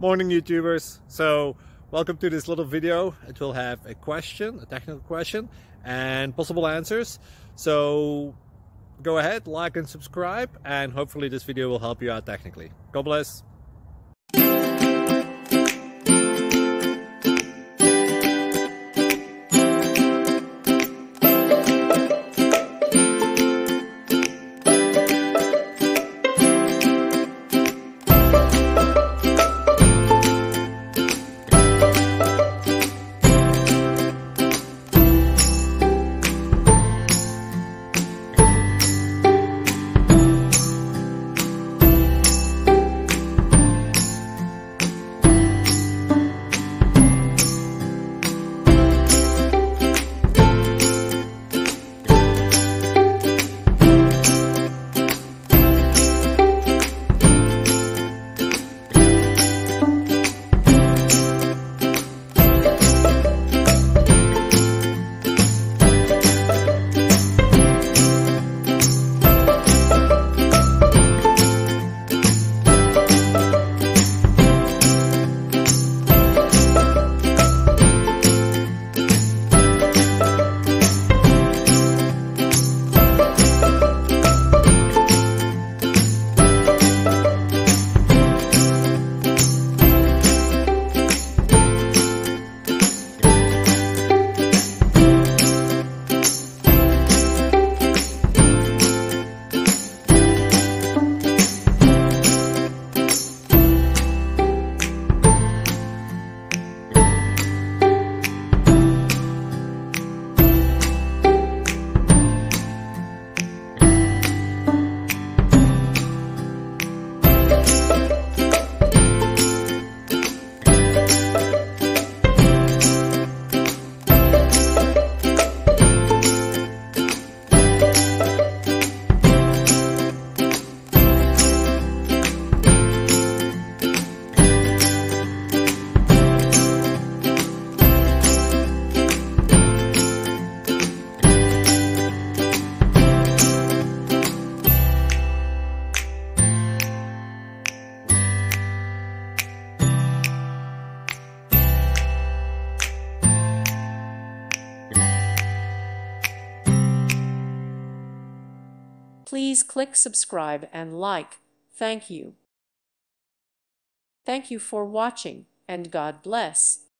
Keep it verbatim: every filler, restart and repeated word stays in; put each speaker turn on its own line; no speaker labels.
Morning YouTubers. So welcome to this little video. It will have a question, a technical question, and possible answers. So go ahead, like and subscribe, and hopefully this video will help you out technically. God bless.
Please click subscribe and like. Thank you. Thank you for watching, and God bless.